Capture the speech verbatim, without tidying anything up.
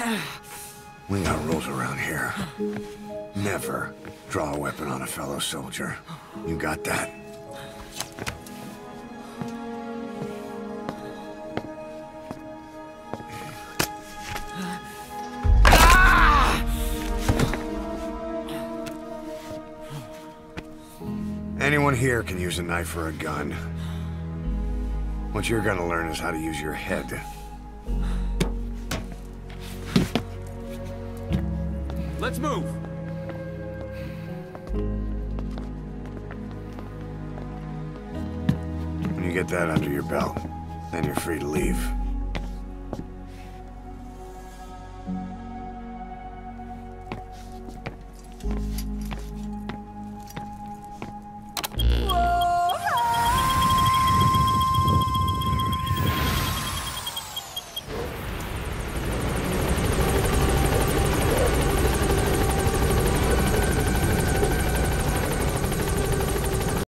We got rules around here. Never draw a weapon on a fellow soldier. You got that? Anyone here can use a knife or a gun. What you're gonna learn is how to use your head. Let's move! When you get that under your belt, then you're free to leave.